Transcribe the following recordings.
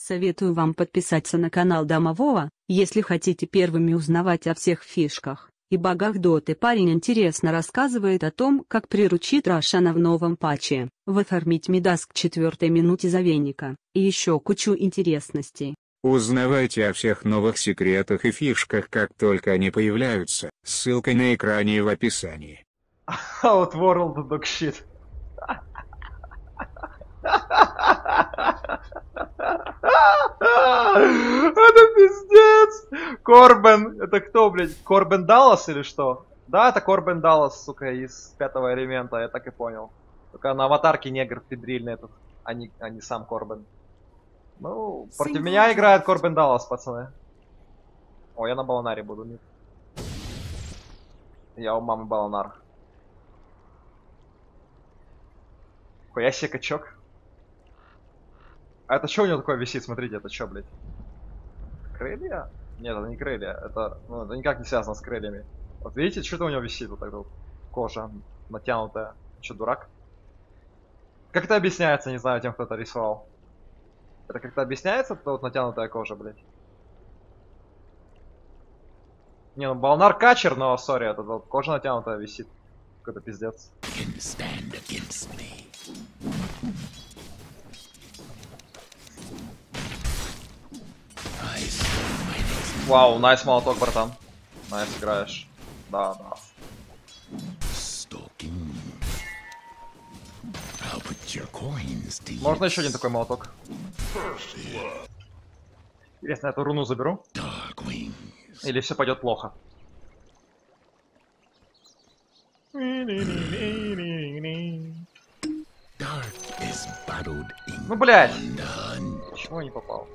Советую вам подписаться на канал Домового, если хотите первыми узнавать о всех фишках и багах доты. Парень интересно рассказывает о том, как приручить Рошана в новом патче, оформить Мидас к 4-й минуте Завеника, и еще кучу интересностей. Узнавайте о всех новых секретах и фишках, как только они появляются. Ссылка на экране и в описании. Out World Dog Shit. Это пиздец! Корбен, это кто, блядь? Корбен Даллас или что? Да, это Корбен Даллас, сука, из 5-го элемента, я так и понял. Только на аватарке негр педрильный этот, а не сам Корбен. Ну, против меня играет Корбен Даллас, пацаны. О, я на Баланаре буду, нет. Я у мамы Баланар. Хуя себе качок. А это что у него такое висит? Смотрите, это что, блядь? Крылья? Нет, это не крылья. Это, ну, это никак не связано с крыльями. Вот видите, что-то у него висит вот так вот. Кожа натянутая. Что, дурак? Как это объясняется, не знаю, тем, кто это рисовал. Это как-то объясняется, это вот натянутая кожа, блядь? Не, ну Балнар качер, но, сори, это вот кожа натянутая висит. Какой-то пиздец. Вау, найс молоток, братан. Найс играешь. Да, да. Можно еще один такой молоток? Интересно, я эту руну заберу? Или все пойдет плохо? Ну, блядь! Почему я не попал?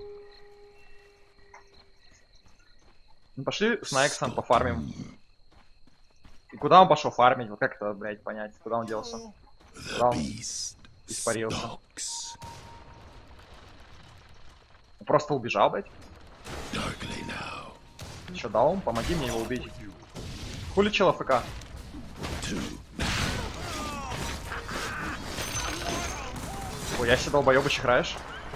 Ну, пошли с Найксом пофармим. И куда он пошел фармить? Вот как это, блядь, понять? Куда он делся? Куда он испарился? Он просто убежал, блядь? Че, даун? Помоги мне его убить. Хули чел АФК? Ой, я себе долбоёбыч играешь?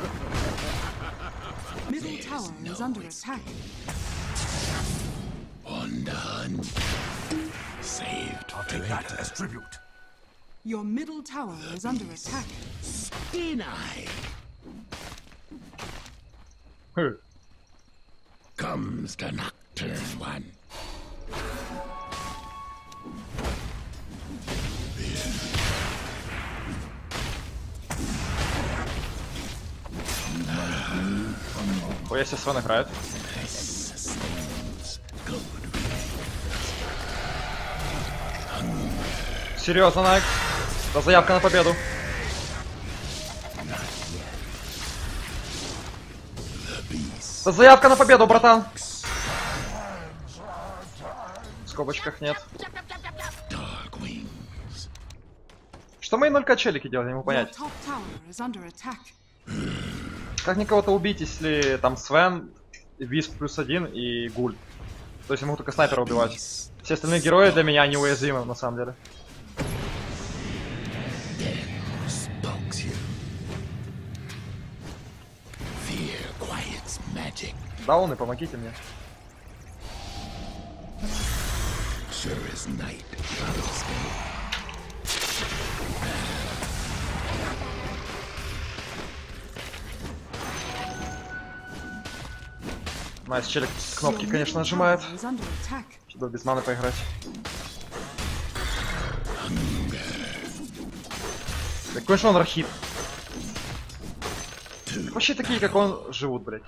I'll take that as tribute. Your middle tower is under attack. Deny. Comes the Nocturne one. Ой, я себе Свен играет. Серьезно, Найк? Это заявка на победу. Это заявка на победу, братан. В скобочках нет. Что мои 0К челики делают, я не могу понять. Как никого-то убить, если там Свен, Висп +1 и Гуль? То есть я могу только снайпера убивать. Все остальные герои для меня неуязвимы, на самом деле. Дауны, помогите мне. Найс, челик кнопки, конечно, нажимает. Чтобы без маны поиграть. Какой же он рахит. Вообще такие, как он, живут, блядь.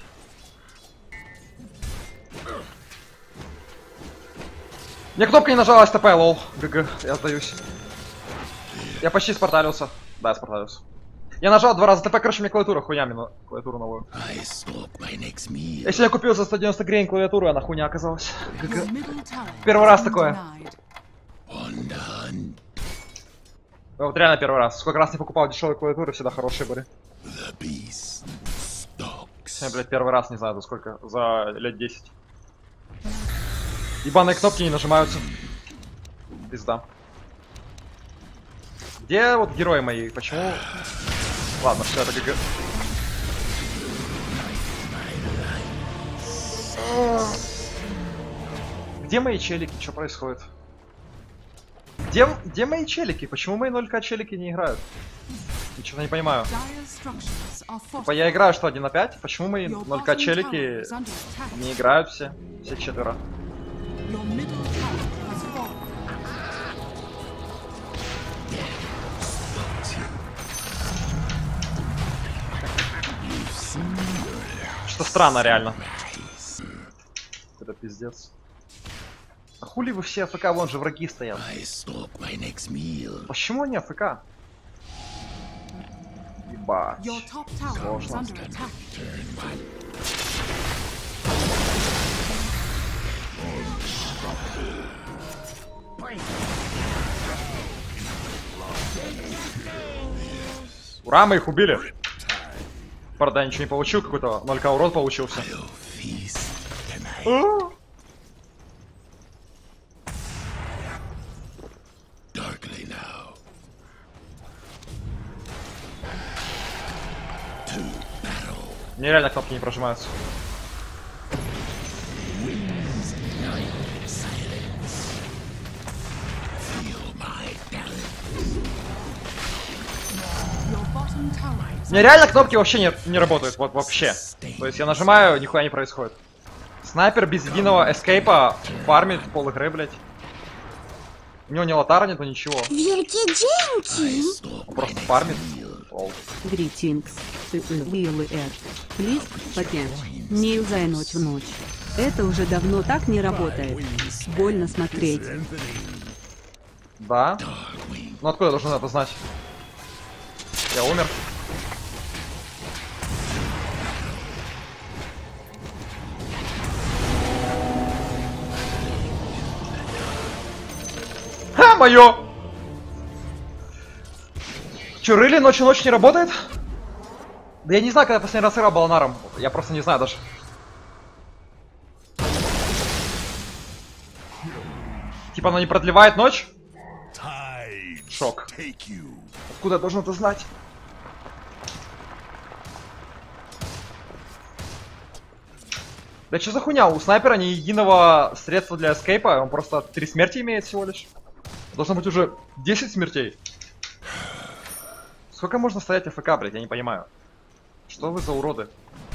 Мне кнопка не нажалась, ТП, лол. ГГ, я сдаюсь. Я почти спарталился. Да, я спарталился. Я нажал 2 раза ТП, короче, мне клавиатура хуйня, мне клавиатуру новую. Если я купил за 190 гривен клавиатуру, она хуйня оказалась. ГГ. Первый раз такое. Вот реально первый раз. Сколько раз не покупал дешевые клавиатуры, всегда хорошие были. Я, блядь, первый раз, не знаю, за сколько, за лет 10. Ебаные кнопки не нажимаются. Пизда. Где вот герои мои? Почему? Ладно, все, это ГГ. Где мои челики? Что происходит? Где мои челики? Почему мои 0К челики не играют? Ничего не понимаю. Типа я играю что, 1 на 5? Почему мои 0К челики не играют все? Все четверо. Что странно, реально. Это пиздец. А хули вы все АФК, вон же враги стоят. Почему они АФК? Ебать. Сложно. Ура, мы их убили. Правда, я ничего не получил, какой-то 0К урод получился. Нереально кнопки не прожимаются. Нереально кнопки вообще не работают, вот вообще. То есть я нажимаю, нихуя не происходит. Снайпер без единого эскейпа фармит пол игры, блять. У него ни лотара нету, ничего. Он просто фармит. Greetings, Please, пакет. Не юзай ночь в ночь. Это уже давно так не работает. Больно смотреть. Да? Ну откуда я должен это знать? Я умер. Ха, моё! Чё, рыли ночью не работает? Да я не знаю, когда я последний раз играл Балнаром. Я просто не знаю даже. Типа оно не продлевает ночь? Шок. Откуда я должен это знать? Да что за хуйня? У снайпера ни единого средства для эскейпа, он просто 3 смерти имеет всего лишь. Должно быть уже 10 смертей. Сколько можно стоять АФК, блядь, я не понимаю. Что вы за уроды?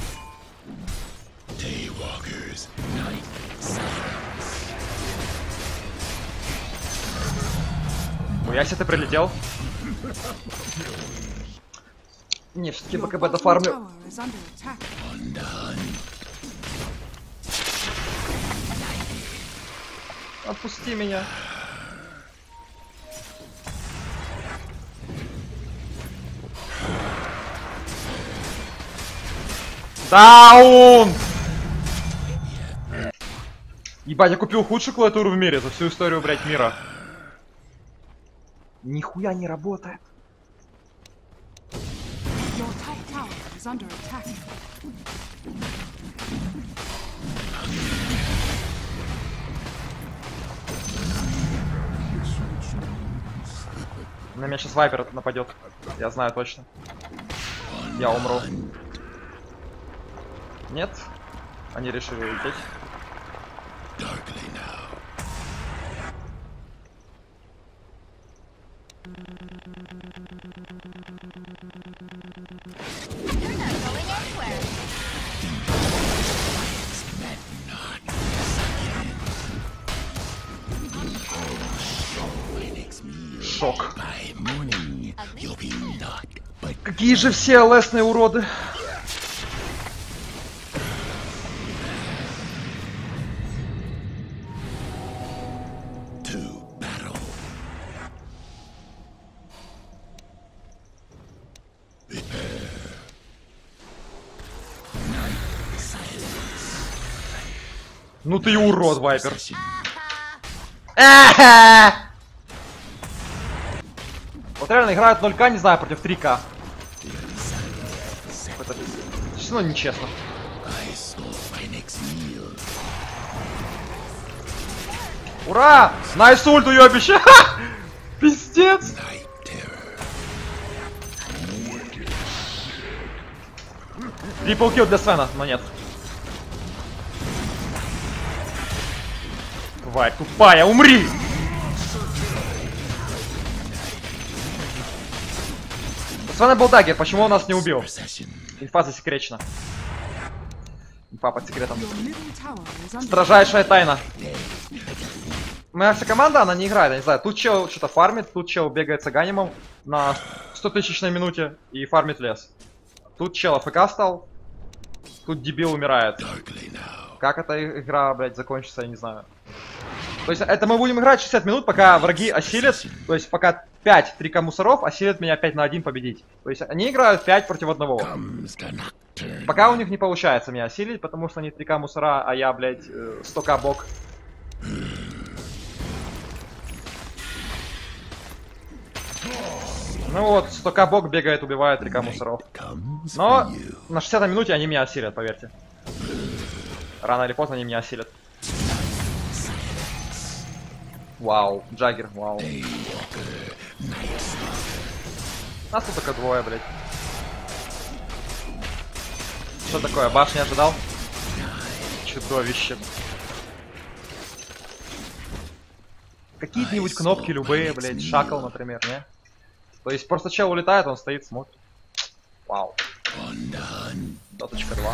Хуясь, ты прилетел? Не, все-таки БКБ дофармлю. Отпусти меня. Даун! Ебать, я купил худшую клавиатуру в мире за всю историю, блядь, мира. Нихуя не работает. На меня сейчас вайпер нападет. Я знаю точно. Я умру. Нет? Они решили улететь. Шок. Какие же все лесные уроды. Ну ты и урод, Вайпер. Вот реально играют 0К, не знаю, против 3К. Это все равно нечестно. Ура! Найс ульт, уёбище! Пиздец! Трипл килл для Свена, но нет. Тварь тупая, умри! С вами был Даггер, почему он нас не убил? Инфа засекречена. Инфа под секретом. Your middle tower is under Строжайшая тайна. Моя вся команда, она не играет, я не знаю. Тут чел что-то фармит, тут чел бегает с аганимом на 100 тысячной минуте и фармит лес. Тут чел АФК стал. Тут дебил умирает. Как эта игра, блядь, закончится, я не знаю. То есть это мы будем играть 60 минут, пока враги осилят. То есть пока 5 3К мусоров осилят меня 5 на 1 победить. То есть они играют 5 против 1. Пока у них не получается меня осилить, потому что они 3К мусора, а я, блядь, 100К бок. Ну вот, 100К бок бегает, убивает 3К мусоров. Но на 60 минуте они меня осилят, поверьте. Рано или поздно они меня осилят. Вау, Джаггер, вау. Нас тут только двое, блядь. Что такое, баш не ожидал? Чудовище. Какие-нибудь кнопки любые, блядь, шакал, например, не? То есть просто чел улетает, он стоит, смотрит. Вау. Доточка 2.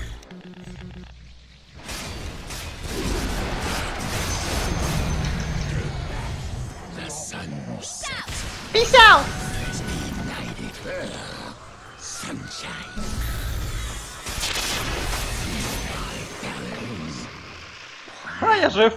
Peace out! А, я жив.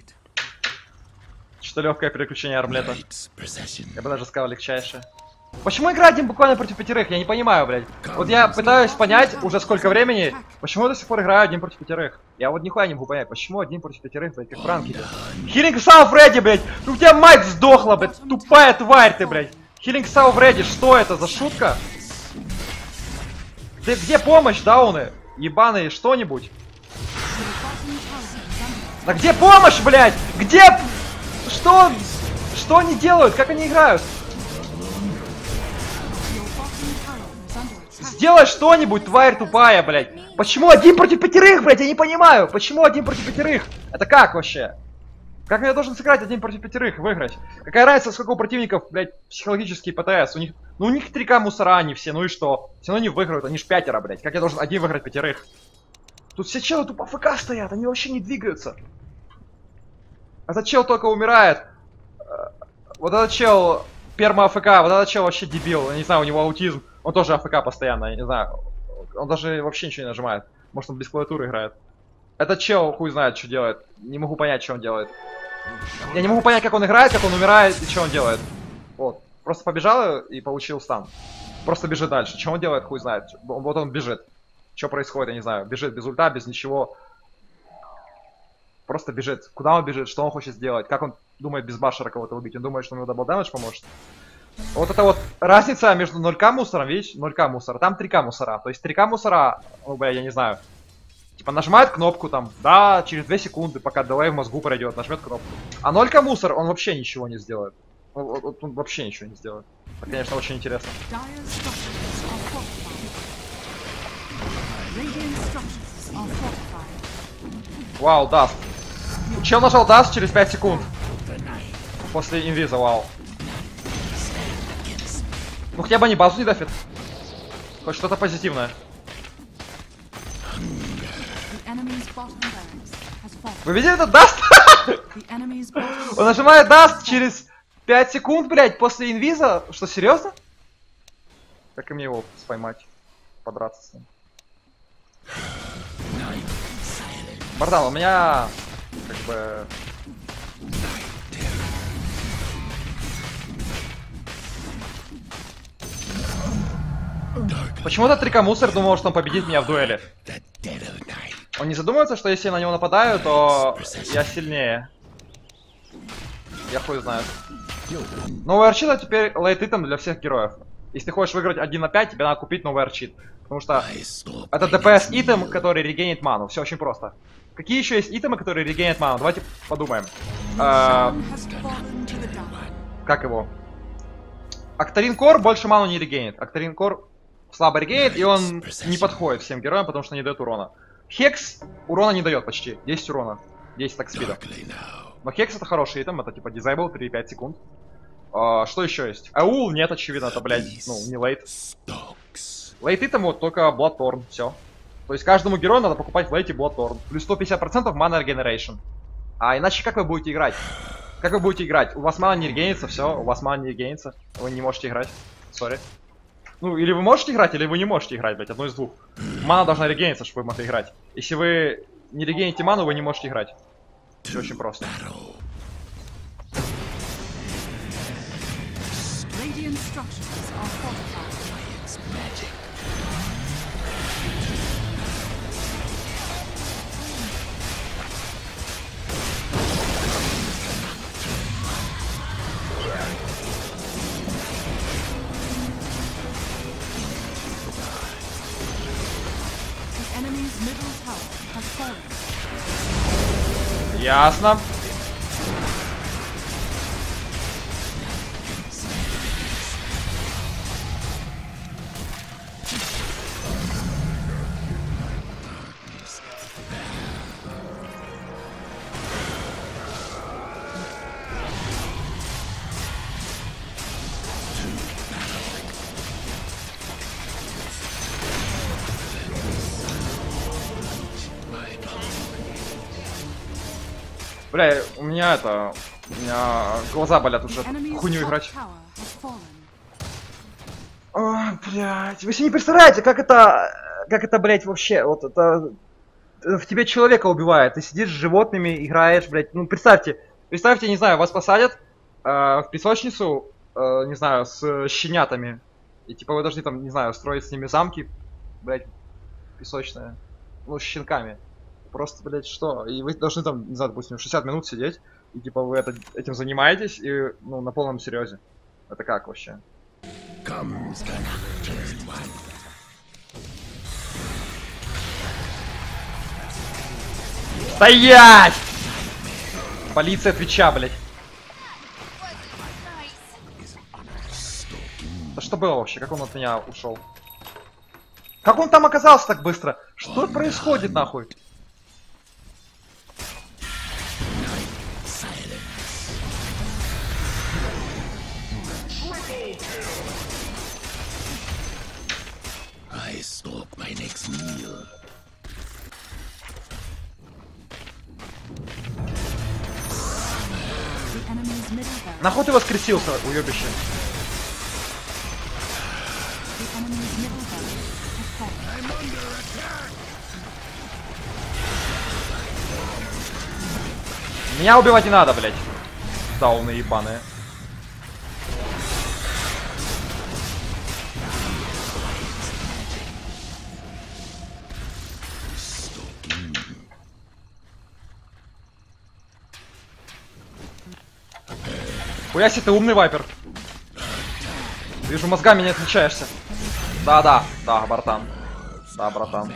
Что легкое переключение армлета. Я бы даже сказал легчайшее. Почему игра один буквально против 5? Я не понимаю, блядь. Вот я пытаюсь понять уже сколько времени, почему я до сих пор играю 1 против 5. Я вот нихуя не могу понять, почему 1 против 5, блядь, как Франки. Хилинг Сауф Редди, блядь! У тебя мать сдохла, блядь! Тупая тварь ты, блядь! Хилинг Сауф Редди, что это за шутка? Ты где помощь, дауны? Ебаные что-нибудь? Да где помощь, блядь? Где... Что? Что они делают? Как они играют? Сделай что-нибудь, тварь тупая, блядь. Почему 1 против 5, блядь? Я не понимаю. Почему 1 против 5? Это как вообще? Как я должен сыграть 1 против 5, выиграть? Какая разница, сколько у противников, блядь, психологические ПТС? У них... Ну, у них 3К мусора они все, ну и что? Все равно не выиграют, они ж 5, блядь. Как я должен 1 выиграть 5? Тут все челы тупо АФК стоят, они вообще не двигаются. Этот чел только умирает. Вот этот чел перма АФК, вот этот чел вообще дебил. Я не знаю, у него аутизм. Он тоже АФК постоянно, я не знаю. Он даже вообще ничего не нажимает. Может, он без клавиатуры играет. Этот чел хуй знает, что делает. Не могу понять, что он делает. Я не могу понять, как он играет, как он умирает и что он делает. Вот. Просто побежал и получил стан. Просто бежит дальше. Что он делает, хуй знает. Вот он бежит. Что происходит, я не знаю. Бежит без ульта, без ничего. Просто бежит. Куда он бежит, что он хочет сделать, как он думает без башера кого-то убить. Он думает, что ему дабл дэмэдж поможет. Вот это вот разница между 0К мусором, видишь, 0К мусора, там 3К мусора. То есть 3К мусора, ну, бля, я не знаю. Типа нажимает кнопку там, да, через 2 секунды, пока delay в мозгу пройдет, нажмет кнопку. А 0К мусор, он вообще ничего не сделает. Он вообще ничего не сделает. Это, конечно, очень интересно. Вау, даст. Чел нажал даст через 5 секунд. После инвиза, вау. Ну хотя бы они базу не дафит. Хоть что-то позитивное. Вы видели этот даст? Он нажимает даст через 5 секунд, блядь, после инвиза. Что, серьезно? Как и мне его поймать? Подраться с ним. Братан, у меня как бы... Почему-то 3К мусор думал, что он победит меня в дуэли. Он не задумывается, что если я на него нападаю, то я сильнее. Я хуй знаю. Новый арчит теперь лейт-итем для всех героев. Если ты хочешь выиграть 1 на 5, тебе надо купить новый арчит. Потому что это ДПС итем, который регенит ману. Все очень просто. Какие еще есть итемы, которые регенят ману? Давайте подумаем. Как его? Актарин Кор больше ману не регенит. Актарин Кор слабо регенит, и он не подходит всем героям, потому что не дает урона. Хекс урона не дает почти. 10 урона. 10 так спида. Darkly now. Но Хекс это хороший итем, это типа дизайбл 3-5 секунд. Что еще есть? Аул нет, очевидно, это, блядь, ну, не лейт. Stalks. Лейт итем вот только Bloodthorn, все. То есть каждому герою надо покупать в лейте Bloodthorn. Плюс 150% mana regeneration. А иначе как вы будете играть? Как вы будете играть? У вас мана не регенится, все, у вас мана не регенится. Вы не можете играть. Сори. Ну, или вы можете играть, или вы не можете играть, блядь, одно из двух. Мана должна регениться, чтобы вы могли играть. Если вы не регените ману, вы не можете играть. Все очень просто. Radiant structures are fortified. The enemy's middle tower has fallen. Ясно. Бля, у меня глаза болят уже Enemy's хуйню top играть. tower has fallen. Ой, блядь, вы себе не представляете, как это, блядь, вообще, вот это в тебе человека убивает. Ты сидишь с животными, играешь, блядь, ну представьте, не знаю, вас посадят в песочницу, не знаю, с щенятами, и типа вы должны там, не знаю, строить с ними замки, блядь, песочные, ну, с щенками. Просто, блядь, что? И вы должны там, не знаю, допустим, 60 минут сидеть, и типа вы этим занимаетесь, и, ну, на полном серьезе. Это как вообще? Comes the Nocturne One. Стоять! Полиция Твича, блядь. Да что было вообще? Как он от меня ушел? Как он там оказался так быстро? Что происходит, нахуй? I stalk my next meal. The enemy's middle barracks. Нахуй ты воскресился, уебище? The enemy's middle barracks has fallen. Меня убивать не надо, блядь. Дауны ебаные. Хуяси, ты умный вайпер. Вижу, мозгами не отличаешься. Да, братан. Да, братан.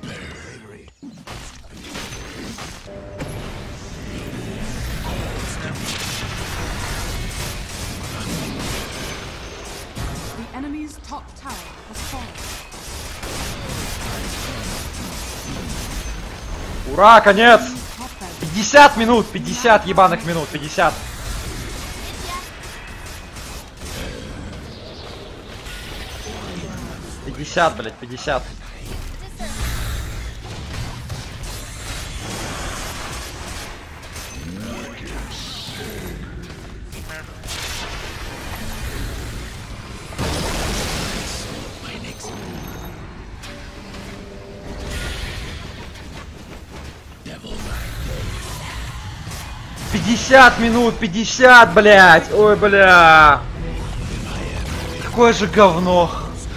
The enemy's top tower has fallen. Ура, конец! Top barracks 50 минут, 50 ебаных минут, 50. Блять, 50. «50 минут, 50, блять! Ой, бля! Какое же говно!»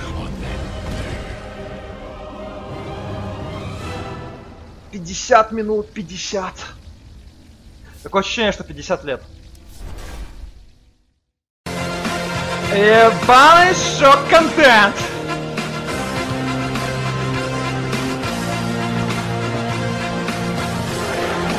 «50 минут, 50!» Такое ощущение, что 50 лет. Ебаный шок-контент!